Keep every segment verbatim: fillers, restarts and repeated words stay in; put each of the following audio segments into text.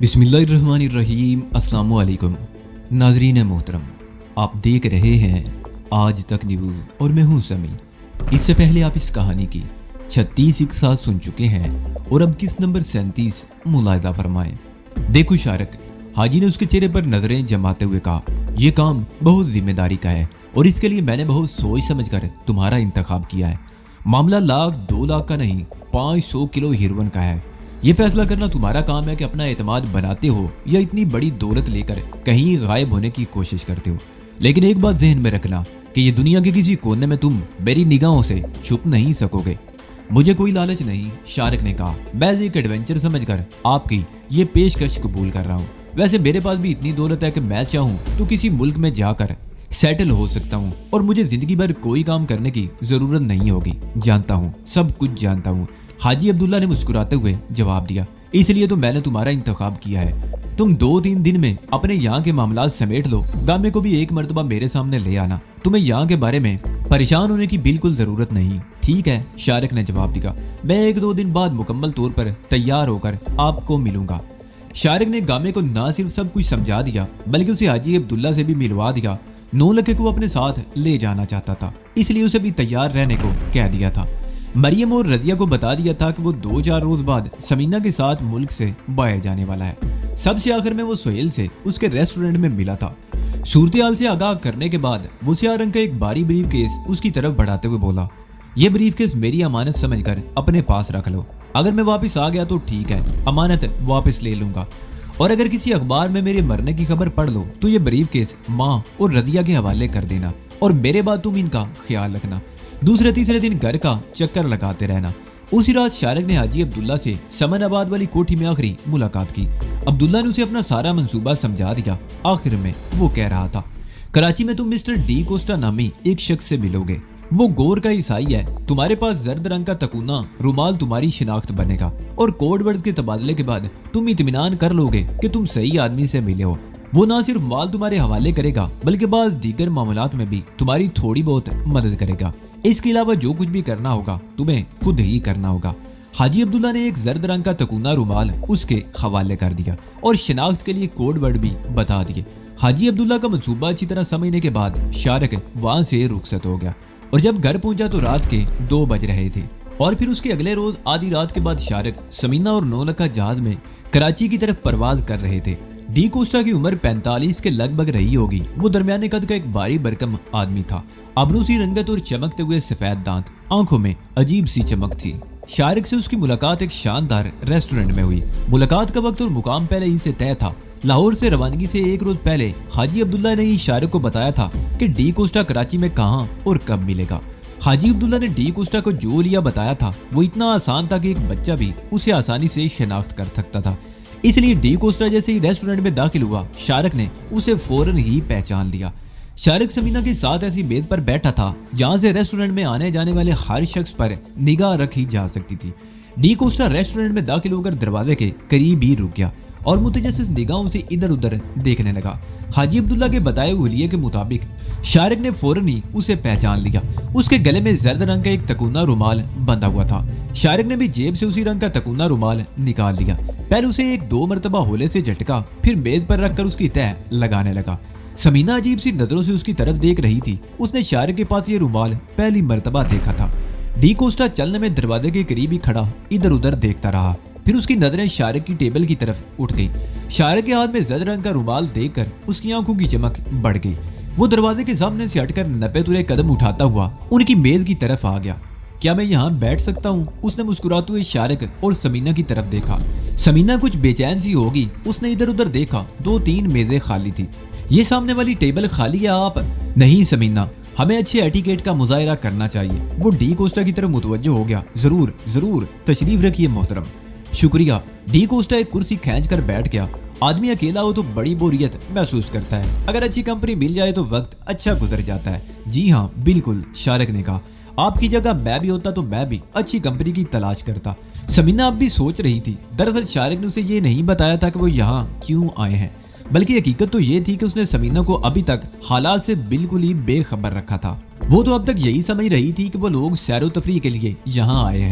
बिस्मिल्लाहिर्रहमानिर्रहीम। अस्सलाम वालेकुम नाजरीन मोहतरम, आप देख रहे हैं आज तक न्यूज़ और मैं हूं समी। इससे पहले आप इस कहानी की छत्तीस एक साथ सुन चुके हैं और अब किस नंबर सैंतीस मुलाहिजा फरमाएं। देखो शारक, हाजी ने उसके चेहरे पर नजरें जमाते हुए कहा, यह काम बहुत जिम्मेदारी का है और इसके लिए मैंने बहुत सोच समझ कर तुम्हारा इंतखाब किया है। मामला लाख दो लाख का नहीं, पाँच सौ किलो हीरोइन का है। ये फैसला करना तुम्हारा काम है कि अपना एतमाद बनाते हो या इतनी बड़ी दौलत लेकर कहीं गायब होने की कोशिश करते हो। लेकिन एक बात जहन में रखना कि ये दुनिया के किसी कोने में तुम मेरी निगाहों से छुप नहीं सकोगे। मुझे कोई लालच नहीं, शारक ने कहा। मैं एक एडवेंचर समझकर आपकी ये पेशकश कबूल कर रहा हूँ। वैसे मेरे पास भी इतनी दौलत है कि मैं चाहूँ तो किसी मुल्क में जाकर सेटल हो सकता हूँ और मुझे जिंदगी भर कोई काम करने की जरूरत नहीं होगी। जानता हूँ, सब कुछ जानता हूँ। हाजी अब्दुल्ला ने मुस्कुराते हुए जवाब दिया, इसलिए तो मैंने तुम्हारा इंतखाब किया है। तुम दो तीन दिन में अपने यहाँ के मामलात समेट लो। गामे को भी एक मर्तबा मेरे सामने ले आना। तुम्हें यहाँ के बारे में परेशान होने की बिल्कुल जरूरत नहीं। ठीक है, शारक ने जवाब दिया। मैं एक दो दिन बाद मुकम्मल तौर पर तैयार होकर आपको मिलूंगा। शारक ने गामे को न सिर्फ सब कुछ समझा दिया बल्कि उसे हाजी अब्दुल्ला से भी मिलवा दिया। नौ लखे को अपने साथ ले जाना चाहता था, इसलिए उसे भी तैयार रहने को कह दिया था। मरियम और रजिया को बता दिया था कि वो दो चार रोज बाद समीना के साथ मुल्क से बाहर जाने वाला है। सबसे आखिर में वो सोहेल से उसके रेस्टोरेंट में मिला था। सूरत हाल से आगाह करने के बाद वो सियाह रंग का एक भारी ब्रीफ केस उसकी तरफ बढ़ाते हुए बोला, ये ब्रीफ केस मेरी अमानत समझकर अपने पास रख लो। अगर मैं वापस आ गया तो ठीक है, अमानत वापस ले लूंगा। और अगर किसी अखबार में मेरे मरने की खबर पढ़ लो तो ये ब्रीफ केस माँ और रजिया के हवाले कर देना और मेरे बाद तुम इनका ख्याल रखना। दूसरे तीसरे दिन घर का चक्कर लगाते रहना। उसी रात शारक ने हाजी अब्दुल्ला से समनाबाद वाली कोठी में आखिरी मुलाकात की। अब्दुल्ला ने उसे अपना सारा मंसूबा समझा दिया। आखिर में वो कह रहा था, कराची में तुम मिस्टर डी कोस्टा नामी एक शख्स से मिलोगे। वो गोर का ईसाई है। तुम्हारे पास जर्द रंग का तकुना रुमाल तुम्हारी शिनाख्त बनेगा और कोड वर्ड के तबादले के बाद तुम इत्मीनान कर लोगे कि तुम सही आदमी से मिले हो। वो ना सिर्फ माल तुम्हारे हवाले करेगा बल्कि बाज दीगर मामलात में भी तुम्हारी थोड़ी बहुत मदद करेगा। इसके अलावा जो कुछ भी करना होगा तुम्हें खुद ही करना होगा। हाजी अब्दुल्ला ने एक जर्द रंग का तकुना रुमाल उसके हवाले कर दिया और शिनाख्त के लिए कोड वर्ड भी बता दिए। हाजी अब्दुल्ला का मंसूबा अच्छी तरह समझने के बाद शारक वहां से रुखसत हो गया और जब घर पहुंचा तो रात के दो बज रहे थे। और फिर उसके अगले रोज आधी रात के बाद शारक समीना और नौलखा जहाज में कराची की तरफ परवाज कर रहे थे। डी कोस्टा की उम्र पैंतालीस के लगभग रही होगी। वो दरमियाने कद का एक भारी भरकम आदमी था। अबरू सी रंगत और चमकते हुए सफेद दांत, आंखों में अजीब सी चमक थी। शारक से उसकी मुलाकात एक शानदार रेस्टोरेंट में हुई। मुलाकात का वक्त और मुकाम पहले ही से तय था। लाहौर से रवानगी से एक रोज पहले हाजी अब्दुल्ला ने ही शारक को बताया था कि डी कोस्टा कराची में कहाँ और कब मिलेगा। हाजी अब्दुल्ला ने डी कोस्टा को जो लिया बताया था वो इतना आसान था कि एक बच्चा भी उसे आसानी से शिनाख्त कर सकता था। इसलिए डी कोस्टा जैसे ही रेस्टोरेंट में दाखिल हुआ, शारक ने उसे फौरन ही पहचान लिया। शारक समीना के साथ ऐसी मेज पर बैठा था जहां से रेस्टोरेंट में आने जाने वाले हर शख्स पर निगाह रखी जा सकती थी। डी कोस्टा रेस्टोरेंट में दाखिल होकर दरवाजे के करीब ही रुक गया और मुतजस्सिस निगाहों से इधर उधर देखने लगा। हाजी अब्दुल्ला के बताए हुए के मुताबिक शारक ने फौरन ही उसे पहचान लिया। उसके गले में जर्द रंग का एक तकुना रुमाल बंधा हुआ था। शारक ने भी जेब से उसी रंग का तकुना रुमाल निकाल लिया। पहले उसे एक दो मरतबा होले से झटका, फिर मेज पर रखकर उसकी तह लगाने लगा। समीना अजीब सी नजरों से उसकी तरफ देख रही थी। उसने शारक के पास ये रुमाल पहली मरतबा देखा था। डी कोस्टा चलने में दरवाजे के करीब ही खड़ा इधर उधर देखता रहा। फिर उसकी नजरें शारक की टेबल की तरफ उठ गई। शारक के हाथ में जर्द रंग का रुमाल देखकर उसकी आंखों की चमक बढ़ गई। वो दरवाजे के सामने से हटकर नब्बे तुरे कदम उठाता हुआ उनकी मेज की तरफ आ गया। क्या मैं यहाँ बैठ सकता हूँ? उसने मुस्कुराते हुए शारक और समीना की तरफ देखा। समीना कुछ बेचैन सी होगी। उसने इधर उधर देखा, दो तीन मेजें खाली थी। ये सामने वाली टेबल खाली है आप? नहीं समीना, हमें अच्छे एटिकेट का मुजाहिरा करना चाहिए। वो डी कोस्टा की तरफ मुतवज्जो हो गया। जरूर जरूर, तशरीफ रखिए मोहतरम। शुक्रिया। डी कोस्टा एक कुर्सी खींच कर बैठ गया। आदमी अकेला हो तो बड़ी बोरियत महसूस करता है। अगर अच्छी कंपनी मिल जाए तो वक्त अच्छा गुजर जाता है। जी हाँ बिल्कुल, शारक ने कहा। आपकी जगह मैं भी होता तो मैं भी अच्छी कंपनी की तलाश करता। समीना अब भी सोच रही थी। दरअसल शारक ने उसे ये नहीं बताया था कि वो यहाँ क्यों आए हैं, बल्कि हकीकत तो ये थी कि उसने समीना को अभी तक हालात से बिल्कुल ही बेखबर रखा था। वो तो अब तक यही समझ रही थी कि वो लोग सैरो तफरीह के लिए यहाँ आए हैं।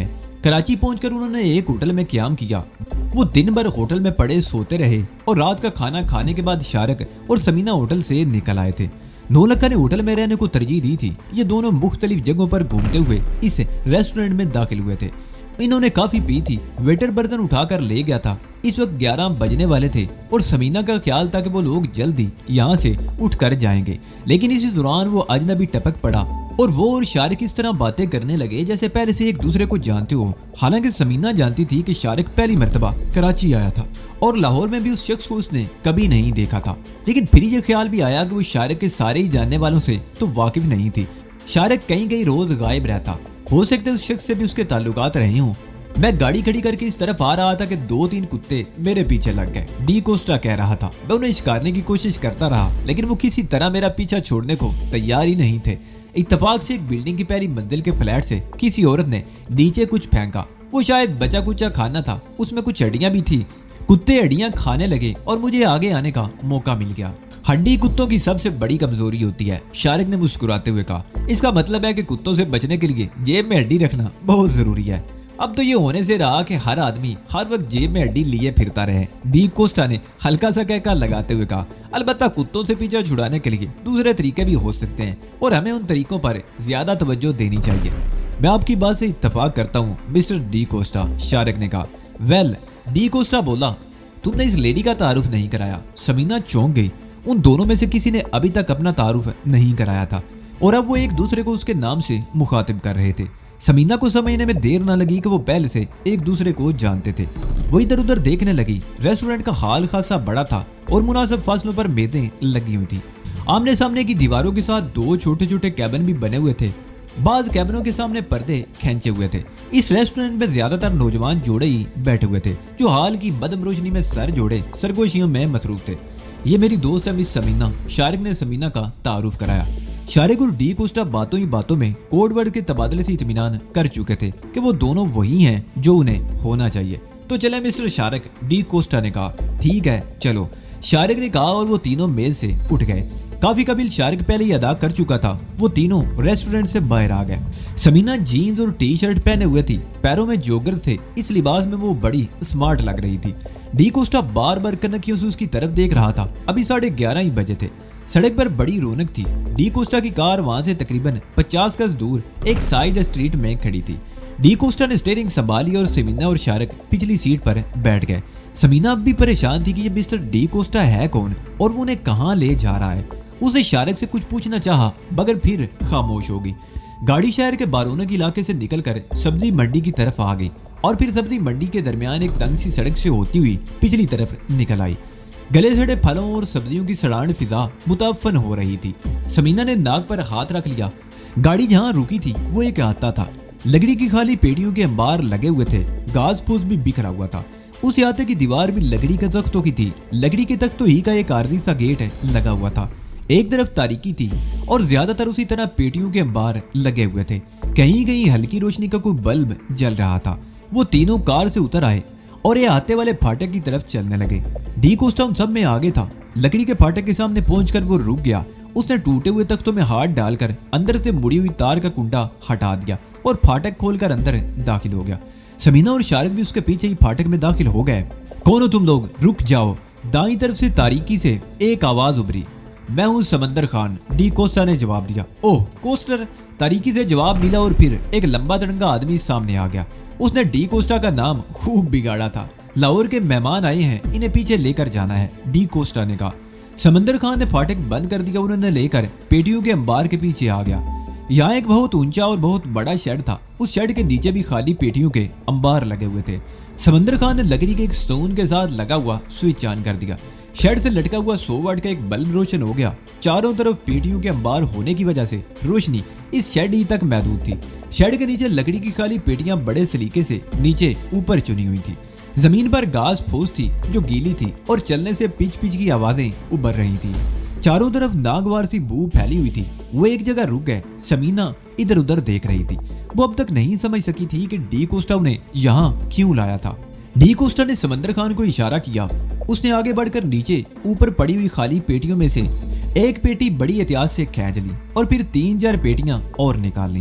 कराची पहुंचकर उन्होंने एक होटल में क्याम किया। वो दिन भर होटल में पड़े सोते रहे और रात का खाना खाने के बाद शारक और समीना होटल से निकल आए थे। नौलखा ने होटल में रहने को तरजीह दी थी। ये दोनों मुख्तलिफ जगहों पर घूमते हुए इस रेस्टोरेंट में दाखिल हुए थे। इन्होंने काफी पी थी। वेटर बर्तन उठाकर ले गया था। इस वक्त ग्यारह बजने वाले थे और समीना का ख्याल था कि वो लोग जल्दी यहाँ से उठ कर जाएंगे, लेकिन इसी दौरान वो अजनबी टपक पड़ा और वो और शारिक इस तरह बातें करने लगे जैसे पहले से एक दूसरे को जानते हो। हालांकि समीना जानती थी कि शारिक पहली मर्तबा कराची आया था और लाहौर में भी उस शख्स को उसने कभी नहीं देखा था, लेकिन फिर ये ख्याल भी आया कि वो शारिक के सारे ही जानने वालों से तो वाकिफ नहीं थी। शारिक कहीं कहीं रोज गायब रहता, हो सकता है उस शख्स से भी उसके ताल्लुकात रहे हों। मैं गाड़ी खड़ी करके इस तरफ आ रहा था कि दो तीन कुत्ते मेरे पीछे लग गए। डी कोस्टा कह रहा था। मैं उन्हें शिकारने की कोशिश करता रहा, लेकिन वो किसी तरह मेरा पीछा छोड़ने को तैयार ही नहीं थे। इत्तेफाक से एक बिल्डिंग की पहली मंजिल के फ्लैट से किसी औरत ने नीचे कुछ फेंका। वो शायद बचा कुचा खाना था, उसमें कुछ हड्डियां भी थी। कुत्ते हड्डियां खाने लगे और मुझे आगे आने का मौका मिल गया। हड्डी कुत्तों की सबसे बड़ी कमजोरी होती है, शारिक ने मुस्कुराते हुए कहा। इसका मतलब है कि कुत्तों से बचने के लिए जेब में हड्डी रखना बहुत जरूरी है। अब तो ये होने से रहा कि हर आदमी हर वक्त जेब में हड्डी लिए फिरता रहे। डी कोस्टा ने हल्का सा कहकर लगाते हुए कहा, अलबत्ता कुत्तों से पीछा छुड़ाने के लिए दूसरे तरीके भी हो सकते हैं और हमें उन तरीकों पर ज्यादा तवज्जो देनी चाहिए। मैं आपकी बात से इत्तेफाक करता हूँ मिस्टर डी कोस्टा, शारिक ने कहा। वेल, डी कोस्टा बोला, तुमने इस लेडी का तारुफ नहीं कराया। समीना चौंक गई। उन दोनों में से किसी ने अभी तक अपना तारुफ नहीं कराया था और अब वो एक दूसरे को उसके नाम से मुखातिब कर रहे थे। समीना को समझने में देर न लगी कि वो पहले से एक दूसरे को जानते थे। वो इधर उधर देखने लगी। रेस्टोरेंट का हाल खासा बड़ा था और मुनासिब फासलों पर मेजें लगी हुई थी। आमने सामने की दीवारों के साथ दो छोटे छोटे कैबिन भी बने हुए थे। बाज कैबिनों के सामने पर्दे खींचे हुए थे। इस रेस्टोरेंट में ज्यादातर नौजवान जोड़े ही बैठे हुए थे जो हाल की बदम रोशनी में सर जोड़े सरगोशियों में मसरूफ थे। ये मेरी दोस्त है मिस समीना, शारिक ने समीना का तारुफ कराया। शारिक और डी कोस्टा बातों ही बातों में कोड वर्ड के तबादले से इत्मीनान कर चुके थे कि वो दोनों वही हैं जो उन्हें होना चाहिए। तो चले मिस्टर शारिक, डी कोस्टा ने कहा। ठीक है चलो, शारिक ने कहा और वो तीनों मेज से उठ गए। काफी कबील शारिक पहले ही अदा कर चुका था। वो तीनों रेस्टोरेंट से बाहर आ गए। समीना जीन्स और टी शर्ट पहने हुए थी, पैरों में जोगर थे। इस लिबास में वो बड़ी स्मार्ट लग रही थी। डी कोस्टा बार बार कनखियों से उसकी तरफ देख रहा था। अभी साढ़े ग्यारह ही बजे थे। सड़क पर बड़ी रौनक थी। डी कोस्टा की कार वहां से तकरीबन पचास गज दूर एक साइड स्ट्रीट में खड़ी थी। डी कोस्टा ने स्टीयरिंग संभाली और समीना और शारिक पिछली सीट पर बैठ गए। समीना अब भी परेशान थी कि ये मिस्टर डी कोस्टा है कौन और वो उन्हें कहाँ ले जा रहा है। उसने शारिक से कुछ पूछना चाहा मगर फिर खामोश हो गई। गाड़ी शहर के बारौनक इलाके से निकलकर सब्जी मंडी की तरफ आ गई और फिर सब्जी मंडी के दरमियान एक तंग सी सड़क से होती हुई पिछली तरफ निकल आई। गले सड़े फलों और सब्जियों की सड़ान फिजा मुताफन हो रही थी। समीना ने नाक पर हाथ रख लिया। गाड़ी जहाँ रुकी थी वो एक हादसा था। लकड़ी की खाली पेटियों के अंबार लगे हुए थे। घास फूस भी बिखरा हुआ था। उस हादसे की दीवार भी लकड़ी के तख्तों की थी। लकड़ी के तख्तों ही का एक आरजी सा गेट लगा हुआ था। एक तरफ तारीकी थी और ज्यादातर उसी तरह पेटियों के अंबार लगे हुए थे। कहीं कहीं हल्की रोशनी का कोई बल्ब जल रहा था। वो तीनों कार से उतर आए और ये आते वाले फाटक की तरफ चलने लगे। डी कोस्टा उन सब में आगे था। लकड़ी के फाटक के सामने पहुंचकर वो रुक गया। उसने टूटे हुए तख्तों में हाथ डालकर अंदर से मुड़ी हुई तार का कुंडा हटा दिया और फाटक खोलकर अंदर दाखिल हो गया। समीना और शारिक भी उसके पीछे ही फाटक में दाखिल हो गए। कौन हो तुम लोग? रुक जाओ। दाईं तरफ से तारीकी से एक आवाज उभरी। मैं हूँ समंदर खान, डी कोस्टा ने जवाब दिया। ओह कोस्टर, तारीकी से जवाब मिला और फिर एक लंबा तिरंगा आदमी सामने आ गया। उसने डी कोस्टा का नाम खूब बिगाड़ा था। लाहौर के मेहमान आए हैं, इन्हें पीछे लेकर जाना है, डी कोस्टा ने कहा। समंदर खान ने फाटक बंद कर दिया। उन्होंने लेकर पेटियों के अंबार के पीछे आ गया। यहाँ एक बहुत ऊंचा और बहुत बड़ा शेड था। उस शेड के नीचे भी खाली पेटियों के अंबार लगे हुए थे। समंदर खान ने लकड़ी के एक स्टोन के साथ लगा हुआ स्विच ऑन कर दिया। शेड से लटका हुआ सौ वाट का एक बल्ब रोशन हो गया। चारों तरफ पेटियों के अंबार होने की वजह से रोशनी इस शेड ही तक महदूद थी। शेड के नीचे लकड़ी की खाली पेटियां बड़े सलीके से नीचे ऊपर चुनी हुई थी। जमीन पर घास फूस थी जो गीली थी और चलने से पिच पिच की आवाजें उभर रही थी। चारों तरफ नागवार सी बू फैली हुई थी। वो एक जगह रुक गए। समीना इधर उधर देख रही थी। वो अब तक नहीं समझ सकी थी कि डी कोस्टा उन्हें यहाँ क्यों लाया था। डी कोस्टा ने समंदर खान को इशारा किया। उसने आगे बढ़कर नीचे ऊपर पड़ी हुई खाली पेटियों में से एक पेटी बड़ी एहतियात से खींच ली और फिर तीन चार पेटियां और निकाल ली।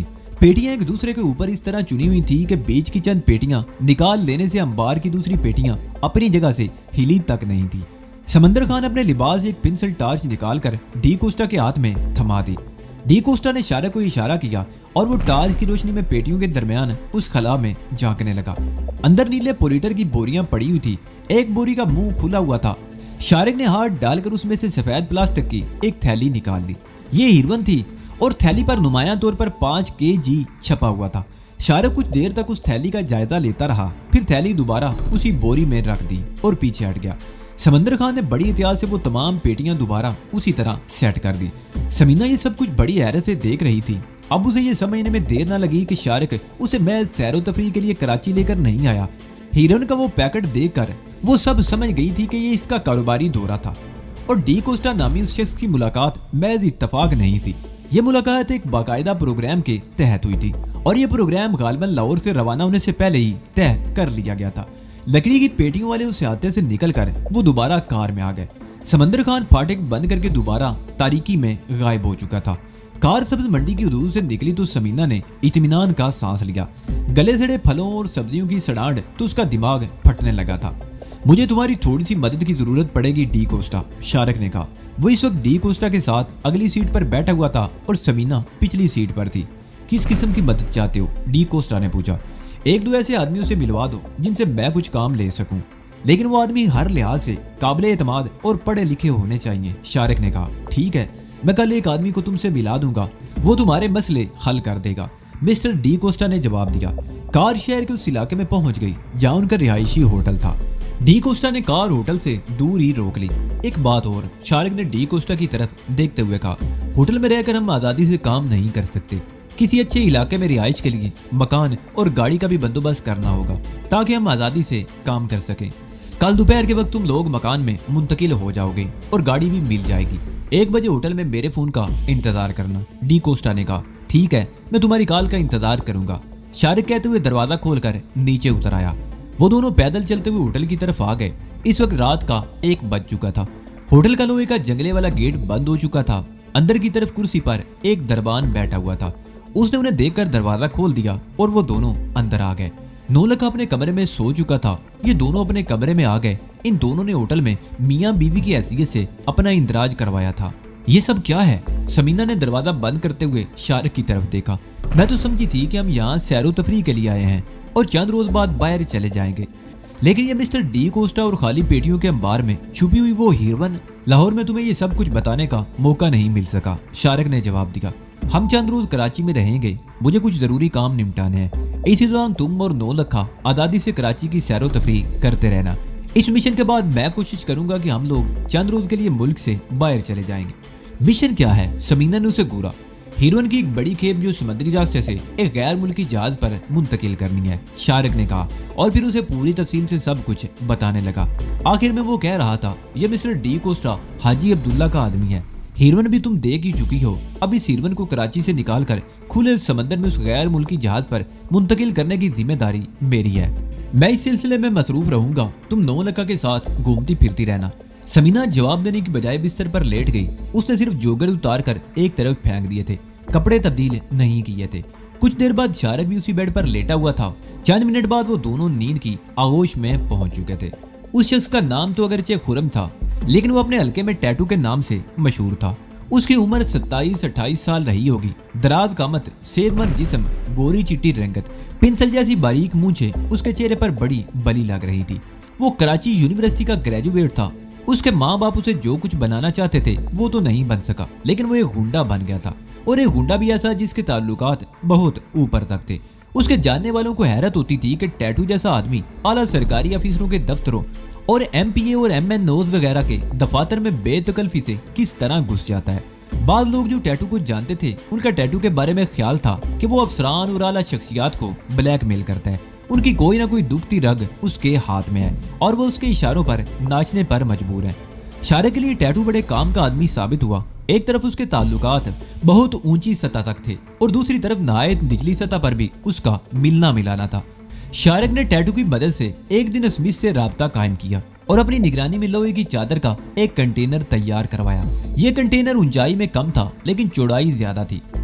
पेटियां एक दूसरे के ऊपर इस तरह चुनी हुई थी कि बीच की चंद पेटियां निकाल लेने से अंबार की दूसरी पेटियां अपनी जगह से हिली तक नहीं थी। समंदर खान अपने लिबास से एक पेंसिल टार्च निकालकर डी कोस्टा के हाथ में थमा दी। डी कोस्टा ने शारक को इशारा किया और वो टार्च की रोशनी में पेटियों के दरमियान उस खला में झांकने लगा। अंदर नीले पोलीटर की बोरियां पड़ी हुई थी। एक बोरी का मुंह खुला हुआ था। शारक ने हाथ डालकर उसमें से सफेद प्लास्टिक की एक थैली निकाल ली। ये हीरोइन थी और थैली पर नुमायां तौर पर पांच के जी छपा हुआ था। शारक कुछ देर तक उस थैली का जायजा लेता रहा, फिर थैली दोबारा उसी बोरी में रख दी और पीछे हट गया। समंदर खान ने बड़ी एहतियात से वो तमाम पेटियां दोबारा उसी तरह सेट कर दी। समीना ये सब कुछ बड़ी हैरत से देख रही थी। अब उसे ये समझने में देर न लगी कि शारक उसे महज सैरो तफरी के लिए कराची लेकर नहीं आया। हीरोइन का वो पैकेट देखकर वो सब समझ गई थी कि ये इसका कारोबारी दौरा था और डी कोस्टा नामी उस शख्स की मुलाकात महज इत्तफाक नहीं थी। ये मुलाकात एक बाकायदा प्रोग्राम के तहत हुई थी और ये प्रोग्राम गालिबन लाहौर से रवाना होने से पहले ही तय कर लिया गया था। लकड़ी की पेटियों वाले उस हादसे से निकलकर वो दोबारा कार में आ गए। समंदर खान फाटक बंद करके दोबारा तारीकी में गायब हो चुका था। कार सब्ज मंडी की हदूद से निकली तो समीना ने इत्मीनान का सांस लिया। गले सड़े फलों और सब्जियों की सड़ांड तो उसका दिमाग फटने लगा था। मुझे तुम्हारी थोड़ी सी मदद की जरूरत पड़ेगी डी कोस्टा, शारक ने कहा। वो इस वक्त डी कोस्टा के साथ अगली सीट पर बैठा हुआ था और समीना पिछली सीट पर थी। किस किस्म की मदद चाहते हो? डी कोस्टा ने पूछा। एक दो ऐसे आदमियों से मिलवा दो जिनसे मैं कुछ काम ले सकूं, लेकिन वो आदमी हर लिहाज से काबिल एतमाद और पढ़े लिखे होने चाहिए, शारक ने कहा। ठीक है, मैं कल एक आदमी को तुमसे मिला दूंगा, वो तुम्हारे मसले हल कर देगा, मिस्टर डी कोस्टा ने जवाब दिया। कार शहर के उस इलाके में पहुंच गई जहां उनका रिहायशी होटल था। डी कोस्टा ने कार होटल से दूर ही रोक ली। एक बात और, शारक ने डी कोस्टा की तरफ देखते हुए कहा, होटल में रहकर हम आजादी से काम नहीं कर सकते। किसी अच्छे इलाके में रिहाइश के लिए मकान और गाड़ी का भी बंदोबस्त करना होगा ताकि हम आजादी से काम कर सकें। कल दोपहर के वक्त तुम लोग मकान में मुंतकिल हो जाओगे और गाड़ी भी मिल जाएगी। एक बजे होटल में मेरे फोन का इंतजार करना, डी कोस्टा ने कहा। ठीक है, मैं तुम्हारी कॉल का इंतजार करूंगा, शारक कहते हुए दरवाजा खोलकर नीचे उतर आया। वो दोनों पैदल चलते हुए होटल की तरफ आ गए। इस वक्त रात का एक बज चुका था। होटल का लोहे का जंगले वाला गेट बंद हो चुका था। अंदर की तरफ कुर्सी पर एक दरबान बैठा हुआ था। उसने उन्हें देखकर दरवाजा खोल दिया और वो दोनों अंदर आ गए। नौलखा अपने कमरे में सो चुका था। ये दोनों अपने कमरे में आ गए। इन दोनों ने होटल में मियां बीवी की हैसियत से अपना इंदराज करवाया था। ये सब क्या है? समीना ने दरवाजा बंद करते हुए शारक की तरफ देखा। मैं तो समझी थी कि हम यहाँ सैरो तफरी के लिए आए हैं और चंद रोज बाद बाहर चले जाएंगे, लेकिन ये मिस्टर डी कोस्टा और खाली पेटियों के अंबार में छुपी हुई वो हीरोइन, लाहौर में तुम्हें ये सब कुछ बताने का मौका नहीं मिल सका, शारक ने जवाब दिया। हम चंद रोज कराची में रहेंगे, मुझे कुछ जरूरी काम निपटाने हैं। इसी दौरान तुम और नौलखा आजादी से कराची की सैरो तफरी करते रहना। इस मिशन के बाद मैं कोशिश करूंगा कि हम लोग चंद रोज के लिए मुल्क से बाहर चले जाएंगे। मिशन क्या है? समीना ने उसे घूरा। हीरोइन की एक बड़ी खेप जो समुद्री रास्ते से एक गैर मुल्की जहाज पर मुंतकिल करनी है, शारक ने कहा और फिर उसे पूरी तफसील से सब कुछ बताने लगा। आखिर में वो कह रहा था, ये मिस्टर डी कोस्टा हाजी अब्दुल्ला का आदमी है। हीरोइन भी तुम देख ही चुकी हो। अब इस हीरोइन को कराची से निकालकर खुले समंदर में उस गैर मुल्की जहाज पर मुंतकिल करने की जिम्मेदारी मेरी है। मैं इस सिलसिले में मसरूफ रहूंगा, तुम नौलखा के साथ घूमती फिरती रहना। समीना जवाब देने की बजाय बिस्तर पर लेट गई। उसने सिर्फ जोगर उतार कर एक तरफ फेंक दिए थे, कपड़े तब्दील नहीं किए थे। कुछ देर बाद शारक भी उसी बेड पर लेटा हुआ था। चंद मिनट बाद वो दोनों नींद की आगोश में पहुंच चुके थे। उस शख्स का नाम तो अगरचे खुरम था, लेकिन वो अपने हल्के में टैटू के नाम से मशहूर था। उसकी उम्र सत्ताईस अट्ठाईस साल रही होगी। दराज कामत, सेहतमंद जिस्म, गोरी चिट्टी रंगत, पिंसल जैसी बारीक मूंछें उसके चेहरे पर बड़ी बली लग रही थी। वो कराची यूनिवर्सिटी का ग्रेजुएट था। उसके माँ बाप उसे जो कुछ बनाना चाहते थे वो तो नहीं बन सका, लेकिन वो एक गुंडा बन गया था, और एक गुंडा भी ऐसा जिसके ताल्लुकात बहुत ऊपर तक थे। उसके जानने वालों को हैरत होती थी कि टैटू जैसा आदमी आला सरकारी अफसरों के दफ्तरों और एम पी ए और एम एन ओज वगैरह के दफातर में बेतकल्फी से किस तरह घुस जाता है। बाद लोग जो टैटू को जानते थे, उनका टैटू के बारे में ख्याल था कि वो अफसरान और आला शख्सियात को ब्लैकमेल करता है। उनकी कोई ना कोई दुखती रग उसके हाथ में है और वो उसके इशारों पर नाचने पर मजबूर है। शारक के लिए टैटू बड़े काम का आदमी साबित हुआ। एक तरफ उसके ताल्लुकात बहुत ऊंची सतह तक थे और दूसरी तरफ नहायत निचली सतह पर भी उसका मिलना मिलाना था। शारक ने टैटू की मदद से एक दिन स्मिथ से राब्ता कायम किया और अपनी निगरानी में लोहे की चादर का एक कंटेनर तैयार करवाया। यह कंटेनर ऊंचाई में कम था लेकिन चौड़ाई ज्यादा थी।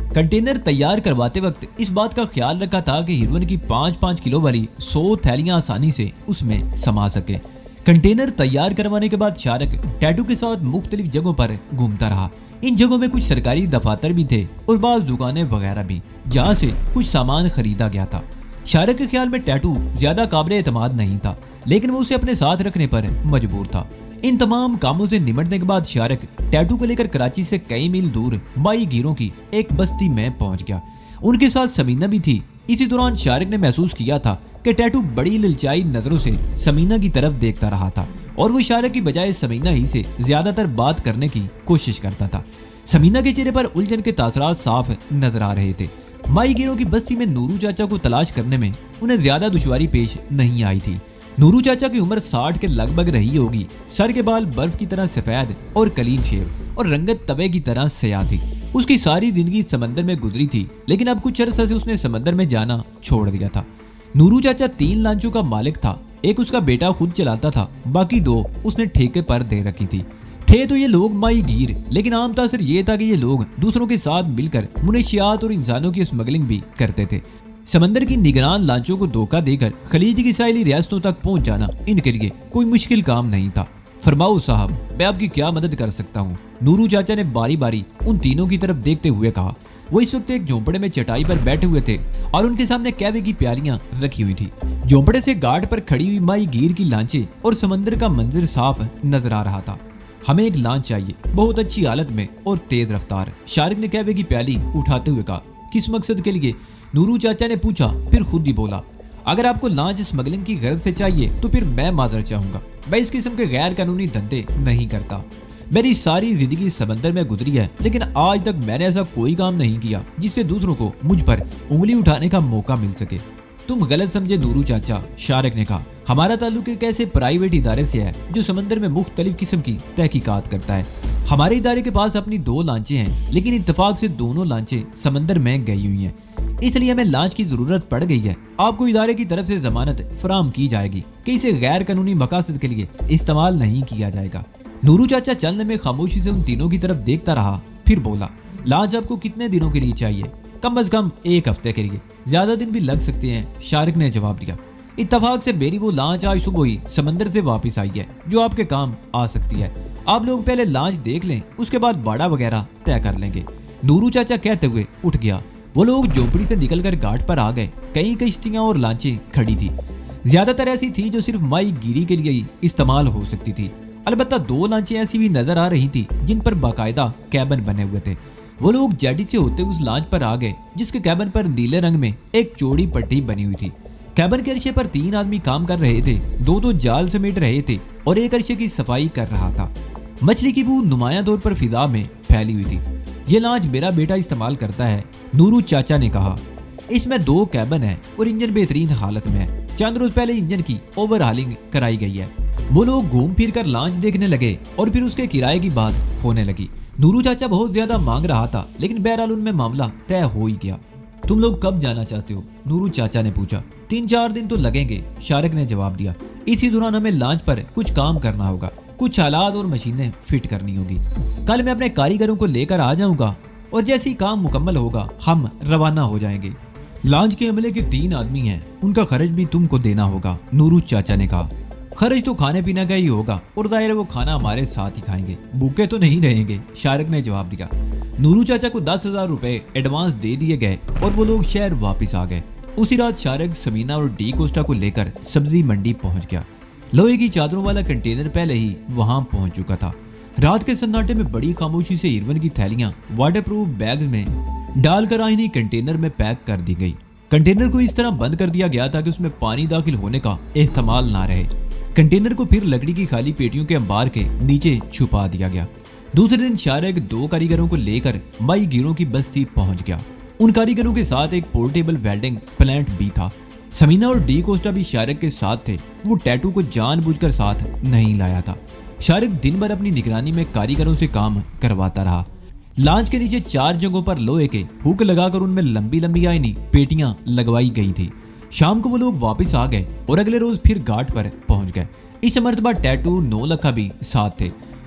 कंटेनर तैयार करवाते वक्त इस बात का ख्याल रखा था कि हीरोइन की पाँच पाँच किलो वाली सौ थैलियां आसानी से उसमें समा सके। कंटेनर तैयार करवाने के बाद शारक टैटू के साथ मुख्तलिफ जगहों पर घूमता रहा। इन जगहों में कुछ सरकारी दफातर भी थे और बाज़ दुकानें वगैरह भी, जहाँ से कुछ सामान खरीदा गया था। शारक के ख्याल में टैटू ज्यादा काबिल एतमाद नहीं था, लेकिन वो उसे अपने साथ रखने पर मजबूर था। इन तमाम कामों से निपटने के बाद शारक टैटू को लेकर कराची से कई मील दूर माई गिरों की एक बस्ती में पहुंच गया। उनके साथ समीना भी थी। इसी दौरान शारक ने महसूस किया था कि टैटू बड़ी ललचाई नजरों से समीना की तरफ देखता रहा था और वो शारक की बजाय समीना ही से ज्यादातर बात करने की कोशिश करता था। समीना के चेहरे पर उलझन के तासरात साफ नजर आ रहे थे। माई गिरों की बस्ती में नूरू चाचा को तलाश करने में उन्हें ज्यादा दुश्वारी पेश नहीं आई थी। नूरू चाचा की उम्र साठ के लगभग रही होगी। सर के बाल बर्फ की तरह सफेद और कलीन शेव और रंगत तवे की तरह स्याह थी। उसकी सारी जिंदगी समंदर में गुजरी थी, लेकिन अब कुछ अरसा से उसने समंदर में जाना छोड़ दिया था। नूरू चाचा तीन लांचों का मालिक था। एक उसका बेटा खुद चलाता था, बाकी दो उसने ठेके पर दे रखी थी। थे तो ये लोग माई गिर, लेकिन आम तासर ये था कि ये लोग दूसरों के साथ मिलकर मुनशियात और इंसानों की स्मगलिंग भी करते थे। समंदर की निगरान लांचों को धोखा देकर खलीज की साहिली रियासतों तक पहुंच जाना इनके लिए कोई मुश्किल काम नहीं था। फरमाओ साहब, मैं आपकी क्या मदद कर सकता हूँ? नूरू चाचा ने बारी बारी उन तीनों की तरफ देखते हुए कहा। वो इस वक्त एक झोंपड़े में चटाई पर बैठे हुए थे और उनके सामने कैवे की प्यालियां रखी हुई थी। झोंपड़े से घाट पर खड़ी हुई माई गिर की लांचें और समंदर का मंजर साफ नजर आ रहा था। हमें एक लांच चाहिए, बहुत अच्छी हालत में और तेज रफ्तार। शारिक ने कैवे की प्याली उठाते हुए कहा। किस मकसद के लिए? नूरू चाचा ने पूछा, फिर खुद ही बोला, अगर आपको लांच स्मगलिंग की गर्ज से चाहिए तो फिर मैं माजर चाहूंगा। मैं इस किस्म के गैर कानूनी धंधे नहीं करता। मेरी सारी जिंदगी समंदर में गुजरी है, लेकिन आज तक मैंने ऐसा कोई काम नहीं किया जिससे दूसरों को मुझ पर उंगली उठाने का मौका मिल सके। तुम गलत समझे नूरू चाचा, शारिक ने कहा। हमारा ताल्लुक एक ऐसे प्राइवेट इदारे से है जो समंदर में मुख्तलिफ किस्म की तहकीकात करता है। हमारे इदारे के पास अपनी दो लांचें हैं, लेकिन इत्तेफाक से दोनों लांचें समंदर में गई हुई हैं, इसलिए हमें लांच की जरूरत पड़ गई है। आपको इदारे की तरफ से जमानत फराम की जाएगी कि इसे गैर कानूनी मकासद के लिए इस्तेमाल नहीं किया जाएगा। नूरू चाचा चलने में खामोशी से उन तीनों की तरफ देखता रहा, फिर बोला, लांच आपको कितने दिनों के लिए चाहिए? कम अज कम एक हफ्ते के लिए, ज्यादा दिन भी लग सकते हैं, शारिक ने जवाब दिया। इत्तफाक से मेरी वो लांच आज सुबह ही समंदर से वापस आई है जो आपके काम आ सकती है। आप लोग पहले लांच देख लें, उसके बाद बाड़ा वगैरह तय कर लेंगे। नूरू चाचा कहते हुए उठ गया। वो लोग झोपड़ी से निकलकर घाट पर आ गए। कई कश्तियां और लांचें खड़ी थी। ज्यादातर ऐसी थी जो सिर्फ माई गिरी के लिए ही इस्तेमाल हो सकती थी। अलबत्ता दो लांचें ऐसी भी नजर आ रही थी जिन पर बाकायदा कैबन बने हुए थे। वो लोग जेटी से होते उस लांच पर आ गए जिसके कैबन पर नीले रंग में एक चौड़ी पट्टी बनी हुई थी। कैबन के अरशे पर तीन आदमी काम कर रहे थे। दो तो जाल समेट रहे थे और एक अरशे की सफाई कर रहा था। मछली की बू नुमाया तौर पर फिजा में फैली हुई थी। ये लांच मेरा बेटा इस्तेमाल करता है, नूरू चाचा ने कहा। इसमें दो कैबन है और इंजन बेहतरीन हालत में है। चंद रोज पहले इंजन की ओवरहालिंग कराई गई है। वो लोग घूम फिर कर लांच देखने लगे और फिर उसके किराए की बात होने लगी। नूरू चाचा बहुत ज्यादा मांग रहा था, लेकिन बहरहाल उनमें मामला तय हो ही गया। तुम लोग कब जाना चाहते हो? नूरू चाचा ने पूछा। तीन चार दिन तो लगेंगे, शारिक ने जवाब दिया। इसी दौरान हमें लांच पर कुछ काम करना होगा, कुछ हालात और मशीनें फिट करनी होगी। कल मैं अपने कारीगरों को लेकर आ जाऊंगा और जैसे ही काम मुकम्मल होगा हम रवाना हो जाएंगे। लांच के अमले के तीन आदमी हैं, उनका खर्च भी तुमको देना होगा, नूरू चाचा ने कहा। खर्च तो खाने पीने का ही होगा और दायरे वो खाना हमारे साथ ही खाएंगे, भूखे तो नहीं रहेंगे, शारिक ने जवाब दिया। नूरू चाचा को दस हजार रुपए एडवांस दे दिए गए और वो लोग शहर वापस आ गए। उसी रात शारिक समीना और डी कोस्टा को लेकर सब्जी मंडी पहुंच गया। लोहे की चादरों वाला कंटेनर पहले ही वहां पहुंच चुका था। रात के सन्नाटे में बड़ी खामोशी से इरवन की थैलियां वाटरप्रूफ बैग्स में डालकर आईनी कंटेनर में पैक कर दी गई। कंटेनर को इस तरह बंद कर दिया गया था कि उसमें पानी दाखिल होने का एहतमाल ना रहे। कंटेनर को फिर लकड़ी की खाली पेटियों के अंबार के नीचे छुपा दिया गया। दूसरे दिन शारिक दो कारीगरों को लेकर माई गिरों की बस्ती पहुंच गया। उन कारीगरों के साथ एक पोर्टेबल वेल्डिंग प्लांट भी था। समीना और डी कोस्टा भी शारिक के साथ थे। वो टैटू को जानबूझकर साथ नहीं लाया था। शारिक दिन भर अपनी निगरानी में कारीगरों से काम करवाता रहा। लांच के नीचे चार जगहों पर लोहे के हुक लगाकर उनमें लंबी लंबी आईनी पेटियां लगवाई गई थी। शाम को वो लोग वापस आ गए और अगले रोज फिर घाट पर पहुंच गए। इस मर्तबा टैटू नौ लखा भी साथ थे।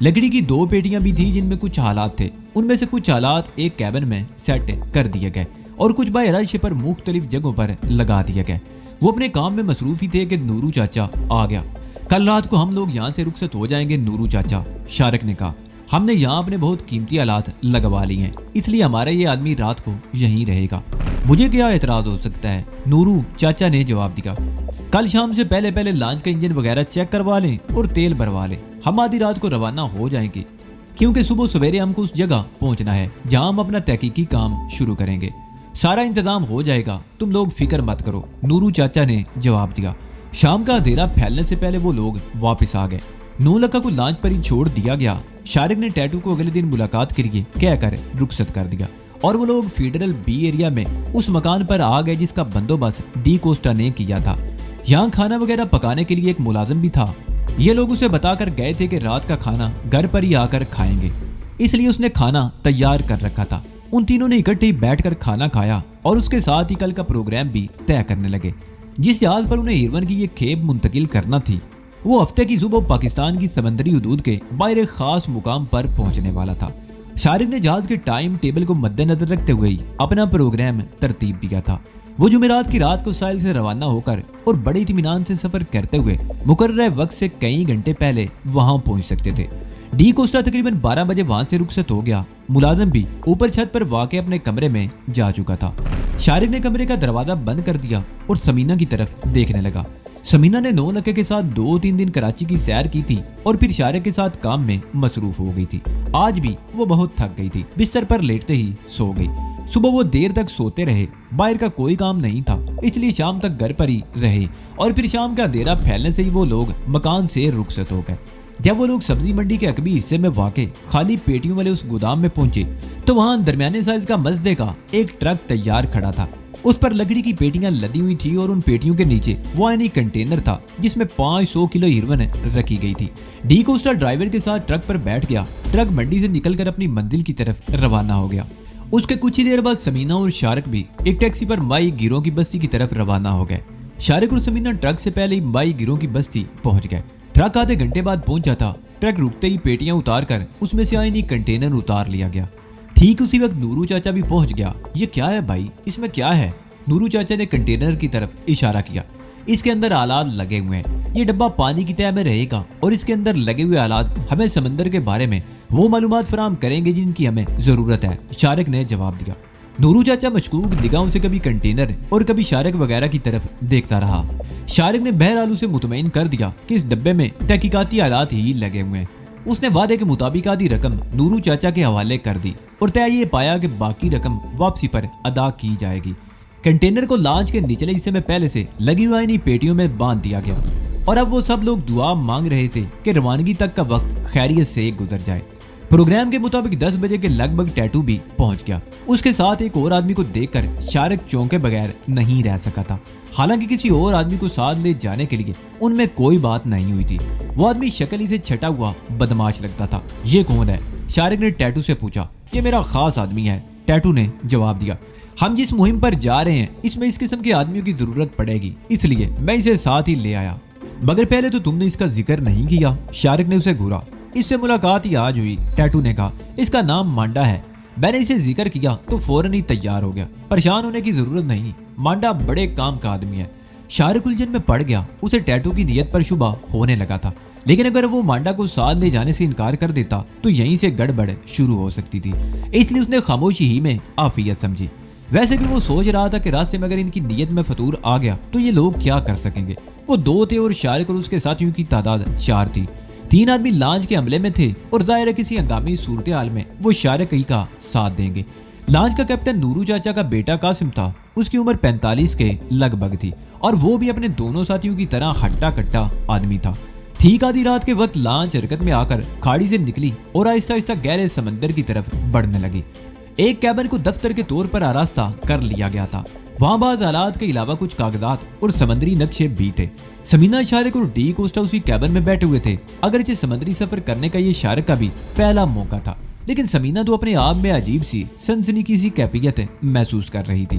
लकड़ी की दो पेटियां भी थी जिनमें कुछ हालात थे। उनमें से कुछ हालात एक कैबिन में सेट कर दिए गए और कुछ बाय राशि पर मुख्तलिफ जगहों पर लगा दिए गए। वो अपने काम में मसरूफ ही थे कि नूरू चाचा आ गया। कल रात को हम लोग यहाँ से रुखसत हो जाएंगे नूरू चाचा, शारिक ने कहा। हमने यहाँ अपने बहुत कीमती आलात लगवा लिए हैं, इसलिए हमारा ये आदमी रात को यहीं रहेगा। मुझे क्या एतराज हो सकता है, नूरू चाचा ने जवाब दिया। कल शाम से पहले पहले लॉन्च का इंजन वगैरह चेक करवा लें और तेल भरवा लें। हम आधी रात को रवाना हो जाएंगे, क्योंकि सुबह सवेरे हमको उस जगह पहुंचना है जहां हम अपना तहकीकी काम शुरू करेंगे। सारा इंतजाम हो जाएगा, तुम लोग फिक्र मत करो, नूरू चाचा ने जवाब दिया। शाम का अंधेरा फैलने से पहले वो लोग वापस आ गए। नौ लखा को लॉन्च पर ही छोड़ दिया गया। शारिक ने टैटू को अगले दिन मुलाकात के लिए कहकर रुखसत कर दिया और वो लोग फेडरल बी एरिया में उस मकान पर आ गए जिसका बंदोबस्त डी कोस्टा ने किया था। यहाँ खाना वगैरह पकाने के लिए एक मुलाजिम भी था। ये लोग उसे बताकर गए थे कि रात का खाना घर पर ही आकर खाएंगे, इसलिए उसने खाना तैयार कर रखा था। उन तीनों ने इकट्ठे ही बैठकर खाना खाया और उसके साथ ही कल का प्रोग्राम भी तय करने लगे। जिस जहाज पर उन्हें इरवन की ये खेप मुंतकिल करना थी, वो हफ्ते की सुबह पाकिस्तान की समंदरी हदूद के बाहर एक खास मुकाम पर पहुंचने वाला था। शारिक ने जहाज के टाइम टेबल को मद्देनजर रखते हुए ही अपना प्रोग्राम तरतीब दिया था। वो जुमेरात की रात को साहिल से रवाना होकर और बड़े इत्मीनान से सफर करते हुए मुकर्रर वक्त से कई घंटे पहले वहां पहुंच सकते थे। डी कोस्टा तकरीबन बारह बजे वहां से रुखसत हो गया। मुलाजिम भी ऊपर छत पर वाक़े अपने कमरे में जा चुका था। शारिक ने कमरे का दरवाजा बंद कर दिया और समीना की तरफ देखने लगा। समीना ने नौ लखे के साथ दो तीन दिन कराची की सैर की थी और फिर शारिक के साथ काम में मसरूफ हो गई थी। आज भी वो बहुत थक गई थी, बिस्तर पर लेटते ही सो गई। सुबह वो देर तक सोते रहे, बाहर का कोई काम नहीं था, इसलिए शाम तक घर पर ही रहे और फिर शाम का अंधेरा फैलने से ही वो लोग मकान से रुखसत हो गए। जब वो लोग सब्जी मंडी के अकबी हिस्से में वाक़े खाली पेटियों वाले उस गोदाम में पहुंचे तो वहां दरमियाने साइज का मजदे का एक ट्रक तैयार खड़ा था। उस पर लकड़ी की पेटियां लदी हुई थी और उन पेटियों के नीचे वो यानी कंटेनर था जिसमें पाँच सौ किलो हीरोइन रखी गई थी। डी कोस्टा ड्राइवर के साथ ट्रक पर बैठ गया। ट्रक मंडी से निकलकर अपनी मंजिल की तरफ रवाना हो गया। उसके कुछ ही देर बाद समीना और शारिक भी एक टैक्सी पर माई गिरोह की बस्ती की तरफ रवाना हो गए। शारिक और समीना ट्रक से पहले ही माई गिरोह की बस्ती पहुंच गए। ट्रक आधे घंटे बाद पहुंचा था। ट्रक रुकते ही पेटियां उतार कर उसमें से आईनी कंटेनर उतार लिया गया। ठीक उसी वक्त नूरू चाचा भी पहुंच गया। ये क्या है भाई, इसमें क्या है? नूरू चाचा ने कंटेनर की तरफ इशारा किया। इसके अंदर आलात लगे हुए हैं। ये डब्बा पानी की तह में रहेगा और इसके अंदर लगे हुए आलात हमें समंदर के बारे में वो मालूमात फराहम करेंगे जिनकी हमें जरूरत है, शारिक ने जवाब दिया। नूरू चाचा मशकूक निगाहों से कभी कंटेनर और कभी शारिक वगैरह की तरफ देखता रहा। शारिक ने बहरहाल उसे मुतमईन कर दिया कि इस डब्बे में तहकीकाती आलात ही लगे हुए हैं। उसने वादे के मुताबिक आधी रकम नूरू चाचा के हवाले कर दी और तय ये पाया कि बाकी रकम वापसी पर अदा की जाएगी। कंटेनर को लॉन्च के निचले हिस्से में पहले से लगी हुई पेटियों में बांध दिया गया और अब वो सब लोग दुआ मांग रहे थे कि रवानगी तक का वक्त खैरियत से गुजर जाए। प्रोग्राम के मुताबिक दस बजे के लगभग टैटू भी पहुंच गया। उसके साथ एक और आदमी को देखकर शारिक चौंके बगैर नहीं रह सका था। हालांकि किसी और आदमी को साथ ले जाने के लिए उनमें कोई बात नहीं हुई थी। वो आदमी शक्ल ही से छटा हुआ बदमाश लगता था। ये कौन है? शारिक ने टैटू से पूछा। ये मेरा खास आदमी है, टैटू ने जवाब दिया। हम जिस मुहिम पर जा रहे हैं इसमें इस किस्म के आदमियों की जरूरत पड़ेगी, इसलिए मैं इसे साथ ही ले आया। मगर पहले तो तुमने इसका जिक्र नहीं किया, शारिक ने उसे घूरा। इससे मुलाकात ही आज हुई, टैटू ने कहा। इसका नाम मांडा है। मैंने इसे जिक्र किया तो फौरन ही तैयार हो गया। परेशान होने की जरूरत नहीं, मांडा बड़े काम का आदमी है। शारिक उलझन में पड़ गया। उसे टैटू की नीयत पर शुबा होने लगा था, लेकिन अगर वो मांडा को साथ ले जाने से इनकार कर देता तो यहीं से गड़बड़ शुरू हो सकती थी। इसलिए उसने खामोशी ही में आफियत समझी। वैसे भी वो सोच रहा था कि रास्ते में अगर इनकी नीयत में फतूर आ गया तो ये लोग क्या कर सकेंगे। वो दो थे और शारिक और उसके साथियों की तादाद चार थी। तीन आदमी लॉन्च के हमले में थे और जाहिर है किसी हंगामी सूरत हाल में वो शारिक ही का साथ देंगे। लॉन्च का कैप्टन नूरू चाचा का बेटा कासिम था। उसकी उम्र पैंतालीस के लगभग थी और वो भी अपने दोनों साथियों की तरह हट्टा कट्टा आदमी था। ठीक आधी रात के वक्त लॉन्च हरकत में आकर खाड़ी से निकली और आहिस्ता आहिस्ता गहरे समंदर की तरफ बढ़ने लगी। एक कैबिन को दफ्तर के तौर पर आरास्ता कर लिया गया था। वहां बाद हालात के अलावा कुछ कागजात और समंदरी नक्शे भी थे। समीना, शारिक और डी कोस्टा उसी कैबिन में बैठे हुए थे। अगरचे समुद्री सफर करने का ये शारिक का भी पहला मौका था, लेकिन समीना तो अपने आप में अजीब सी सनसनीखेज कैफियत महसूस कर रही थी।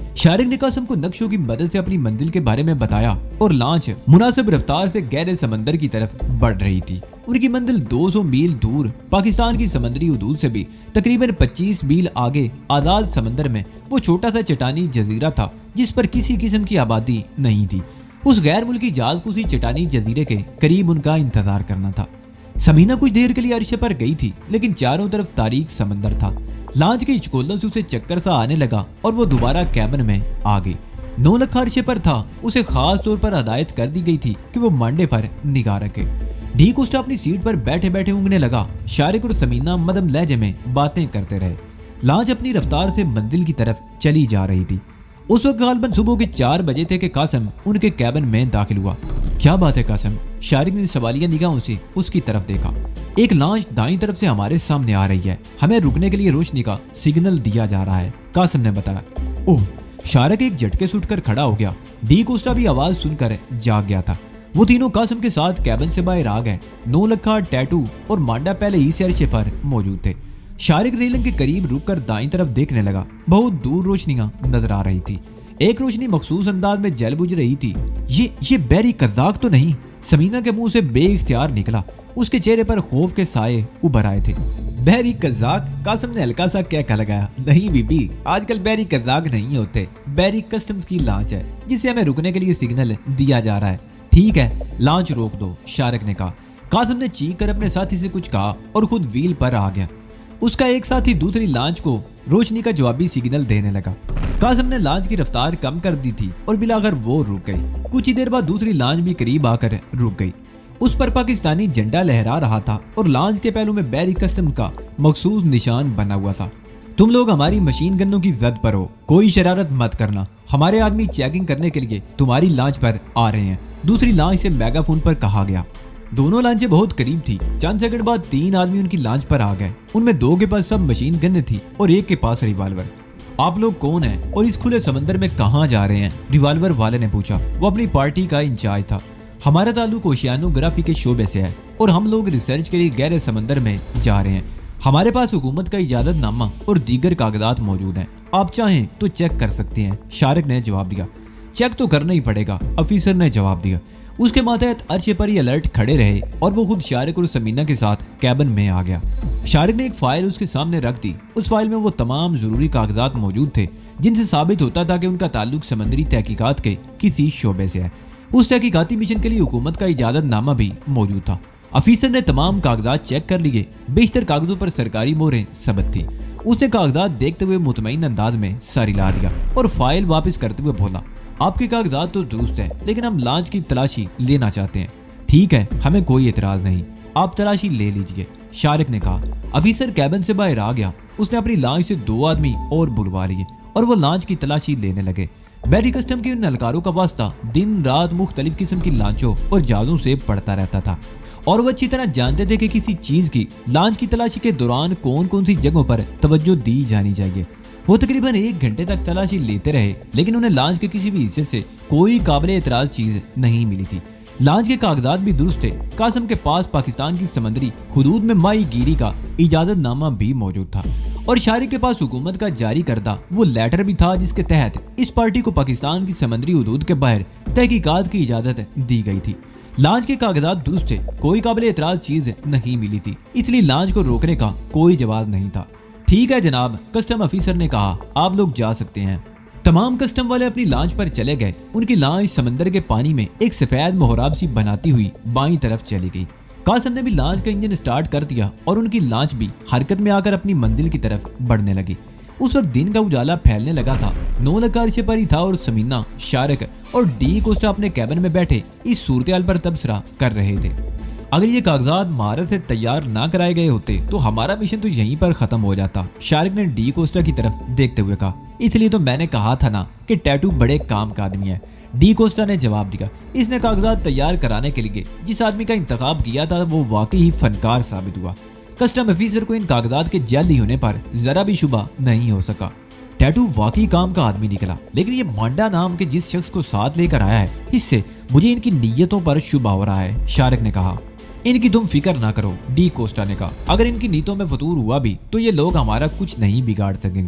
शारिक ने कासिम को नक्शों की मदद से अपनी मंजिल के बारे में बताया और लॉन्च मुनासिब रफ्तार से गहरे समंदर की तरफ बढ़ रही थी। उनकी मंजिल दो सौ मील दूर पाकिस्तान की समुद्री हदूद से भी तकरीबन पच्चीस मील आगे आजाद समंदर में वो छोटा सा चट्टानी जजीरा था जिस पर किसी किस्म की आबादी नहीं थी। उस गैर मुल्की जहाज को उसी चट्टानी जजीरे के करीब उनका इंतजार करना था। समीना कुछ देर के लिए अर्श पर गई थी, लेकिन चारों तरफ तारीक समंदर था। लॉन्च के हिचकोलों से उसे चक्कर सा आने लगा और वो दोबारा कैबिन में आ गई। नौ लख अर्श पर था। उसे खास तौर पर हदायत कर दी गई थी कि वो मंडे पर निगाह रखे। डी कोस्टा अपनी सीट पर बैठे बैठे ऊँगने लगा। शारिक और समीना मदम लहजे में बातें करते रहे। लॉन्च अपनी रफ्तार से मंजिल की तरफ चली जा रही थी। उस वक्त गालबन सुबह के चार बजे थे कि कासिम उनके कैबिन में दाखिल हुआ। क्या बात है कासिम? शारिक ने सवालिया निगाहों से उसकी तरफ देखा। एक लॉन्च दाईं तरफ से हमारे सामने आ रही है। हमें रुकने के लिए रोशनी का सिग्नल दिया जा रहा है, कासिम ने बताया। ओह! शारिक एक झटके से उठकर खड़ा हो गया। डी कोस्टा भी आवाज सुनकर जाग गया था। वो तीनों कासिम के साथ कैबिन से बाहर आ गए। नौ लखा, टैटू और मांडा पहले ही से अर्शे पर मौजूद थे। शारिक रेलिंग के करीब रुककर दाईं तरफ देखने लगा। बहुत दूर रोशनियां नजर आ रही थी। एक रोशनी मखसूस अंदाज में जल बुझ रही थी। ये ये बैरी कज़ाक तो नहीं? समीना के मुंह से बेइख्तियार निकला। उसके चेहरे पर खौफ के साए उभर आए थे। बैरी कज़ाक? कासिम ने हल्का सा क्या लगाया। नहीं बीबी, आजकल बैरी कज़ाक नहीं होते। बैरी कस्टम्स की लॉन्च है जिसे हमें रुकने के लिए सिग्नल दिया जा रहा है। ठीक है, लॉन्च रोक दो, शारिक ने कहा। कासिम ने चीख कर अपने साथी से कुछ कहा और खुद व्हील पर आ गया। उसका एक साथी दूसरी लॉन्च को रोशनी का जवाबी सिग्नल देने लगा। कासिम ने लॉन्च की रफ्तार कम कर दी थी और बिलाकर वो रुक गई। कुछ ही देर बाद दूसरी लॉन्च भी करीब आकर रुक गई। उस पर पाकिस्तानी झंडा लहरा रहा था और लॉन्च के पहलू में बैरी कस्टम का मखसूस निशान बना हुआ था। तुम लोग हमारी मशीन गनों की जद पर हो, कोई शरारत मत करना। हमारे आदमी चेकिंग करने के लिए तुम्हारी लॉन्च पर आ रहे हैं, दूसरी लॉन्च से मेगाफोन पर कहा गया। दोनों लॉन्चें बहुत करीब थी। चंद सेकंड बाद तीन आदमी उनकी लॉन्च पर आ गए। उनमें दो के पास सब मशीन गन्ने थी और एक के पास रिवाल्वर। आप लोग कौन हैं और इस खुले समंदर में कहाँ जा रहे हैं? रिवाल्वर वाले ने पूछा। वो अपनी पार्टी का इंचार्ज था। हमारा ताल्लुक ओशियानोग्राफी के शोबे से है और हम लोग रिसर्च के लिए गहरे समंदर में जा रहे हैं। हमारे पास हुकूमत का इजाजत नामा और दीगर कागजात मौजूद हैं। आप चाहें तो चेक कर सकते हैं, शारिक ने जवाब दिया। चेक तो करना ही पड़ेगा, अफीसर ने जवाब दिया। उसके मातहत अर्शे पर ही अलर्ट खड़े रहे और वो खुद शारिक और समीना के साथ कैबिन में आ गया। शारिक ने एक फाइल उसके सामने रख दी। उस फाइल में वो तमाम जरूरी कागजात मौजूद थे जिनसे साबित होता था कि उनका ताल्लुक समंदरी तहकीकात के किसी शोबे से है। उस तहकीकाती मिशन के लिए हुकूमत का इजाजत नामा भी मौजूद था। अफीसर ने तमाम कागजात चेक कर लिए। बेशतर कागजों पर सरकारी मोहरें सबत थी। उसने कागजात देखते हुए मुतमईन अंदाज में सर हिला दिया और फाइल वापस करते हुए बोला, आपके कागजात तो दुरुस्त हैं, लेकिन हम लॉन्च की तलाशी लेना चाहते हैं। ठीक है, हमें कोई एतराज नहीं, आप तलाशी ले लीजिए, शारिक ने कहा। अफीसर कैबिन से बाहर आ गया। उसने अपनी लॉन्च से दो आदमी और बुलवा लिए और वो लॉन्च की तलाशी लेने लगे। बैरी कस्टम की उन नलकारों का वास्ता दिन रात मुख्तलिफ किस्म की लॉन्चों और जहाजों से पड़ता रहता था और वो अच्छी तरह जानते थे कि किसी चीज की लॉन्च की तलाशी के दौरान कौन कौन सी जगहों पर तवज्जो दी जानी चाहिए। वो तकरीबन एक घंटे तक तलाशी लेते रहे, लेकिन उन्हें लॉन्च के किसी भी हिस्से से कोई काबिल एतराज चीज नहीं मिली थी। लॉन्च के कागजात भी दुरुस्त थे। कासिम के पास पाकिस्तान की समंदरी हुदूद में माही गिरी का इजाजत नामा भी मौजूद था और शारिक के पास हुकूमत का जारी करदा वो लेटर भी था जिसके तहत इस पार्टी को पाकिस्तान की समंदरी हुदूद के बाहर तहकीकात की इजाजत दी गई थी। लॉन्च के कागजात दुरुस्त थे, कोई काबिल एतराज चीज नहीं मिली थी, इसलिए लॉन्च को रोकने का कोई जवाब नहीं था। ठीक है जनाब, कस्टम ऑफिसर ने कहा, आप लोग जा सकते हैं। तमाम कस्टम वाले अपनी लॉन्च पर चले गए। उनकी लॉन्च समंदर के पानी में एक सफेद मोहराब सी बनाती हुई बाईं तरफ चली गई। कासिम ने भी लॉन्च का इंजन स्टार्ट कर दिया और उनकी लॉन्च भी हरकत में आकर अपनी मंजिल की तरफ बढ़ने लगी। उस वक्त दिन का उजाला फैलने लगा था। नौ लखा अर्शे पर ही था और समीना, शारिक और डी कोस्टा अपने कैबिन में बैठे इस सूरत पर तबसरा कर रहे थे। अगर ये कागजात महारत से तैयार ना कराए गए होते तो हमारा मिशन तो यहीं पर खत्म हो जाता, शारिक ने डी कोस्टा की तरफ देखते हुए कहा। इसलिए तो मैंने कहा था ना कि टैटू बड़े काम का आदमी है, डी कोस्टा ने जवाब दिया। इसने कागजात तैयार कराने के लिए जिस आदमी का इंतखाब किया था वो वाकई ही फनकार साबित हुआ। कस्टम ऑफिसर को इन कागजात के जल्दी होने पर जरा भी शुबा नहीं हो सका। टैटू वाकई काम का आदमी निकला, लेकिन ये मांडा नाम के जिस शख्स को साथ लेकर आया है इससे मुझे इनकी नीयतों पर शुबा हो रहा है, शारिक ने कहा। इनकी तुम फिक्र ना करो, डी कोस्टा ने कहा। अगर इनकी नीयतों में फतूर हुआ भी तो ये लोग हमारा कुछ नहीं बिगाड़ सकेंगे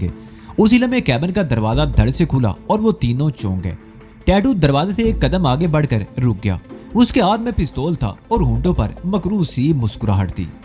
उसी लम्हे कैबिन का दरवाजा धड़ से खुला और वो तीनों चौंक गए। टैटू दरवाजे से एक कदम आगे बढ़कर रुक गया। उसके हाथ में पिस्तौल था और होंठों पर मकरूह सी मुस्कुराहट थी।